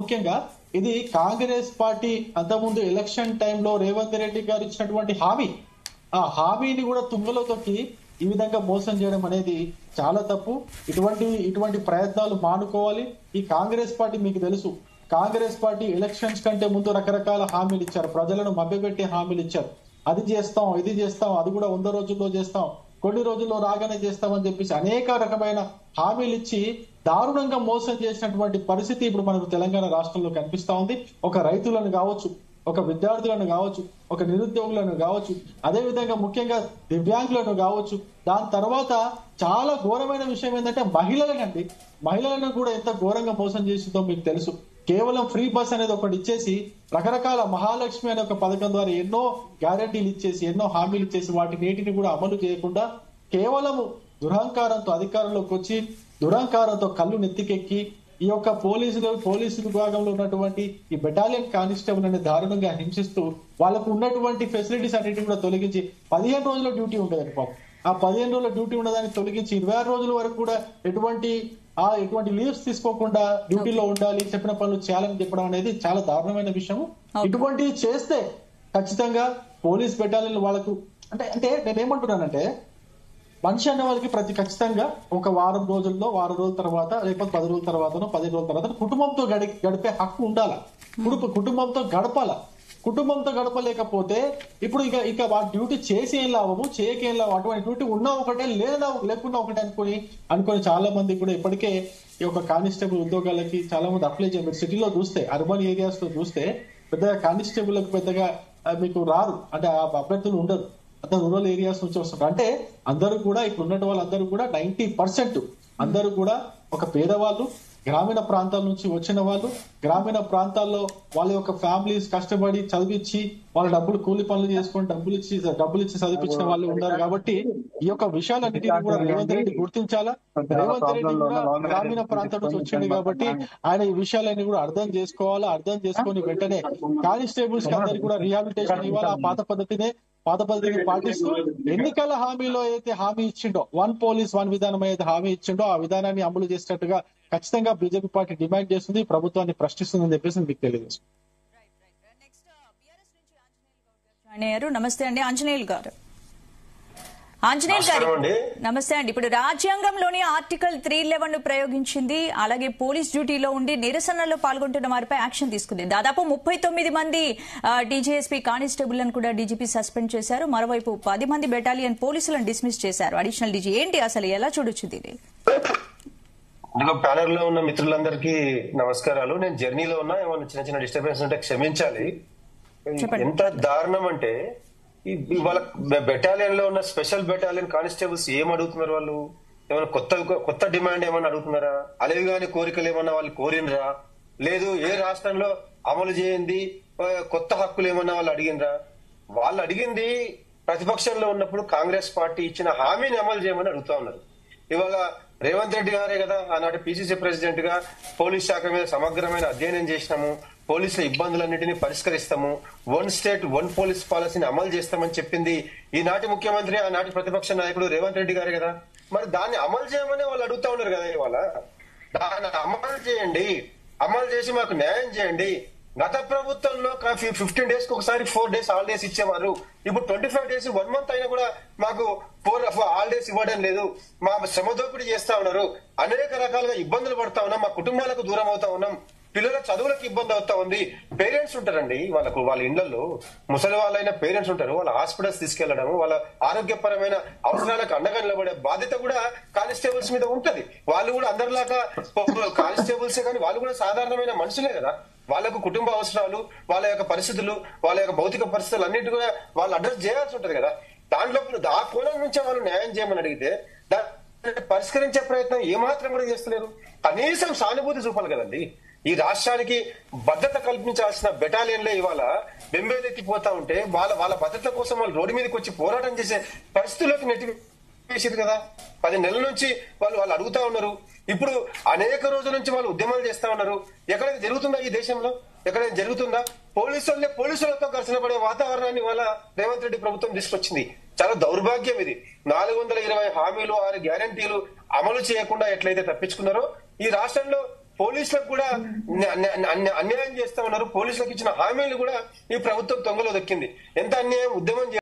ముఖ్యంగా ఇది కాంగ్రెస్ పార్టీ అంతకుముందు ఎలక్షన్ టైంలో రేవంత్ రెడ్డి గారు ఇచ్చినటువంటి హామీ, ఆ హామీని కూడా తుంగలో తొక్కి ఈ విధంగా మోసం చేయడం అనేది చాలా తప్పు. ఇటువంటి ప్రయత్నాలు మానుకోవాలి. ఈ కాంగ్రెస్ పార్టీ మీకు తెలుసు, కాంగ్రెస్ పార్టీ ఎలక్షన్స్ కంటే ముందు రకరకాల హామీలు ఇచ్చారు, ప్రజలను మభ్యపెట్టే హామీలు ఇచ్చారు. అది చేస్తాం, ఇది చేస్తాం, అది కూడా 100 రోజుల్లో చేస్తాం, కొన్ని రోజుల్లో రాగానే చేస్తామని చెప్పేసి అనేక రకమైన హామీలు ఇచ్చి దారుణంగా మోసం చేసినటువంటి పరిస్థితి ఇప్పుడు మనకు తెలంగాణ రాష్ట్రంలో కనిపిస్తా ఉంది. ఒక రైతులను కావచ్చు, ఒక విద్యార్థులను కావచ్చు, ఒక నిరుద్యోగులను కావచ్చు, అదే విధంగా ముఖ్యంగా దివ్యాంగులను కావచ్చు. దాని తర్వాత చాలా ఘోరమైన విషయం ఏంటంటే మహిళలను కూడా ఎంత ఘోరంగా మోసం చేసిందో మీకు తెలుసు. కేవలం ఫ్రీ బస్ అనేది ఒకటి ఇచ్చేసి రకరకాల మహాలక్ష్మి అనే ఒక పథకం ద్వారా ఎన్నో గ్యారంటీలు ఇచ్చేసి ఎన్నో హామీలు ఇచ్చేసి వాటి నీటిని కూడా అమలు చేయకుండా కేవలం దురహంకారంతో అధికారంలోకి వచ్చి దురహంకారంతో కళ్ళు నెత్తికెక్కి ఈ యొక్క పోలీసు విభాగంలో ఉన్నటువంటి ఈ బెటాలియన్ కానిస్టేబుల్ అనే దారుణంగా హింసిస్తూ వాళ్ళకు ఉన్నటువంటి ఫెసిలిటీస్ అన్నిటిని కూడా తొలగించి 15 రోజుల డ్యూటీ ఉండేది పాపం. ఆ 15 రోజుల డ్యూటీ ఉన్నదాన్ని తొలగించి 26 రోజుల వరకు కూడా ఎటువంటి లీవ్స్ తీసుకోకుండా డ్యూటీలో ఉండాలి, చెప్పిన పనులు చేయాలని చెప్పడం అనేది చాలా దారుణమైన విషయం. ఇటువంటివి చేస్తే ఖచ్చితంగా పోలీస్ బెటాలియన్ వాళ్ళకు అంటే నేనేమంటున్నానంటే మనిషి అనే వాళ్ళకి ఖచ్చితంగా ఒక వారం రోజుల తర్వాత లేకపోతే 10 రోజుల తర్వాతనో 15 రోజుల తర్వాత కుటుంబంతో గడిపే హక్కు ఉండాలా. కుటుంబంతో గడపలేకపోతే ఇప్పుడు ఇక వాటి డ్యూటీ చేసి ఏం లాభము, చేయకేం లాభం, అటువంటి డ్యూటీ ఉన్నా ఒకటే లేకున్నా ఒకటే అనుకొని చాలా మంది కూడా ఇప్పటికే ఈ యొక్క కానిస్టేబుల్ ఉద్యోగాలకి చాలా మంది అప్లై చేయాలి. మీరు సిటీలో చూస్తే, అర్బన్ ఏరియాస్ లో చూస్తే పెద్దగా కానిస్టేబుల్ పెద్దగా మీకు రారు, అంటే ఆ అభ్యర్థులు ఉండరు, అంత రూరల్ ఏరియాస్ నుంచి వస్తుంటారు. అంటే అందరూ కూడా ఇప్పుడు ఉన్న వాళ్ళందరూ కూడా 90% అందరూ కూడా ఒక పేదవాళ్ళు, గ్రామీణ ప్రాంతాల నుంచి వచ్చిన వాళ్ళు, గ్రామీణ ప్రాంతాల్లో వాళ్ళ యొక్క ఫ్యామిలీస్ కష్టపడి చదివించి వాళ్ళ డబ్బులు కూలి పనులు చేసుకొని డబ్బులు ఇచ్చి చదివించిన వాళ్ళు ఉన్నారు. కాబట్టి ఈ యొక్క విషయాలన్నిటిని కూడా రేవంత్ రెడ్డి గుర్తించాలా. రేవంత్ రెడ్డి కూడా గ్రామీణ ప్రాంతం నుంచి వచ్చింది కాబట్టి ఆయన ఈ విషయాలన్నీ కూడా అర్థం చేసుకోవాలా. అర్థం చేసుకొని వెంటనే కానిస్టేబుల్స్ కి అందరికి కూడా రీహాబిలిటేషన్ ఇవ్వాలి. ఆ పాత పద్ధతిని పాటిస్తూ ఎన్నికల హామీలో అయితే హామీ ఇచ్చిండో, 1 పోలీస్ 1 విధానం అయితే హామీ ఇచ్చిండో ఆ విధానాన్ని అమలు చేసేటట్టుగా ఖచ్చితంగా బీజేపీ పార్టీ డిమాండ్ చేస్తుంది, ప్రభుత్వాన్ని ప్రశ్నిస్తుందని చెప్పేసి మీకు తెలియదు. నమస్తే అండి ఆంజనేయులు గారు. నమస్తే అండి. ఇప్పుడు రాజ్యాంగంలోని ఆర్టికల్ 311 ను ప్రయోగించింది, అలాగే పోలీస్ డ్యూటీలో ఉండి నిరసనలో పాల్గొంటున్న వారిపై యాక్షన్ తీసుకుంది. దాదాపు 39 మంది డీజీఎస్పీ కానిస్టేబుల్ కూడా డీజీపీ సస్పెండ్ చేశారు. మరోవైపు 10 మంది బెటాలియన్ పోలీసులను డిస్మిస్ చేశారు. అడిషనల్ డీజీ ఏంటి అసలు ఎలా చూడొచ్చు దీన్ని? ప్యానెల్ లో ఉన్న మిత్రులందరికీ నమస్కారాలు. నేను జర్నీలో ఉన్నా, ఏమన్నా చిన్న చిన్న డిస్టర్బెన్స్ ఉంటే క్షమించాలి. ఎంత దారుణం అంటే వాళ్ళ బెటాలియన్ లో ఉన్న స్పెషల్ బెటాలియన్ కానిస్టేబుల్స్ ఏం అడుగుతున్నారు? వాళ్ళు ఏమైనా కొత్త డిమాండ్ ఏమన్నా అడుగుతున్నారా? అలేవి గాని కోరికలు ఏమన్నా వాళ్ళు కోరినరా? లేదు ఏ రాష్ట్రంలో అమలు చేయండి కొత్త హక్కులు ఏమన్నా వాళ్ళు అడిగినరా? వాళ్ళు అడిగింది ప్రతిపక్షంలో ఉన్నప్పుడు కాంగ్రెస్ పార్టీ ఇచ్చిన హామీని అమలు చేయమని అడుగుతా ఉన్నారు. ఇవాళ రేవంత్ రెడ్డి గారే కదా ఆనాటి పిసిసి ప్రెసిడెంట్ గా పోలీస్ శాఖ మీద సమగ్రమైన అధ్యయనం చేసినాము, పోలీసుల ఇబ్బందులన్నింటినీ పరిష్కరిస్తాము, 1 స్టేట్ 1 పోలీస్ పాలసీని అమలు చేస్తామని చెప్పింది ఈనాటి ముఖ్యమంత్రి, ఆనాటి ప్రతిపక్ష నాయకుడు రేవంత్ రెడ్డి గారే కదా. మరి దాన్ని అమలు చేయమని వాళ్ళు అడుగుతా ఉన్నారు కదా. ఇవాళ దాన్ని అమలు చేయండి, అమలు చేసి మాకు న్యాయం చేయండి. గత ప్రభుత్వంలో 15 days కి ఒకసారి 4 days హాలిడేస్ ఇచ్చేవారు. ఇప్పుడు 25 days 1 month అయినా కూడా మాకు 4 హాలిడేస్ ఇవ్వడం లేదు. మా శ్రమ దోపిడీ చేస్తా ఉన్నారు, అనేక రకాలుగా ఇబ్బందులు పడతా ఉన్నాం, మా కుటుంబాలకు దూరం అవుతా ఉన్నాం, పిల్లల చదువులకు ఇబ్బంది అవుతా ఉంది. పేరెంట్స్ ఉంటారండి, వాళ్ళ ఇళ్లలో ముసలి వాళ్ళైన పేరెంట్స్ ఉంటారు. వాళ్ళ హాస్పిటల్స్ తీసుకెళ్లడం, వాళ్ళ ఆరోగ్యపరమైన అవసరాలకు అండగా నిలబడే బాధ్యత కూడా కానిస్టేబుల్స్ మీద ఉంటది. వాళ్ళు కూడా అందరిలాగా కానిస్టేబుల్సే కానీ వాళ్ళు కూడా సాధారణమైన మనుషులే కదా. వాళ్ళకు కుటుంబ అవసరాలు, వాళ్ళ యొక్క పరిస్థితులు, వాళ్ళ యొక్క భౌతిక పరిస్థితులు అన్నింటి కూడా వాళ్ళు అడ్రస్ చేయాల్సి ఉంటది కదా. దాంట్లో ఆ కోణం నుంచే వాళ్ళు న్యాయం చేయమని అడిగితే దాన్ని పరిష్కరించే ప్రయత్నం ఏమాత్రం కూడా చేస్తలేరు. కనీసం సానుభూతి చూపాలి కదండి. ఈ రాష్ట్రానికి భద్రత కల్పించాల్సిన బెటాలియన్లే ఇవాళ బెంబేలెత్తిపోతా ఉంటే వాళ్ళ భద్రత కోసం వాళ్ళు రోడ్డు మీదకి వచ్చి పోరాటం చేసే పరిస్థితుల్లోకి నెట్టివేసేది కదా. 10 నెలల నుంచి వాళ్ళు అడుగుతా ఉన్నారు. ఇప్పుడు అనేక రోజుల నుంచి వాళ్ళు ఉద్యమాలు చేస్తా ఉన్నారు. ఎక్కడైనా జరుగుతుందా ఈ దేశంలో? ఎక్కడైనా జరుగుతుందా? పోలీసులతో ఘర్షణ పడే వాతావరణాన్ని వాళ్ళ రేవంత్ రెడ్డి ప్రభుత్వం తీసుకొచ్చింది. చాలా దౌర్భాగ్యం ఇది. 420 హామీలు 6 గ్యారంటీలు అమలు చేయకుండా ఎట్లయితే తప్పించుకున్నారో ఈ రాష్ట్రంలో పోలీసులకు కూడా అన్యాయం చేస్తా ఉన్నారు. పోలీసులకు ఇచ్చిన హామీలు కూడా ఈ ప్రభుత్వం తొంగలో దొక్కింది. ఎంత అన్యాయం! ఉద్యమం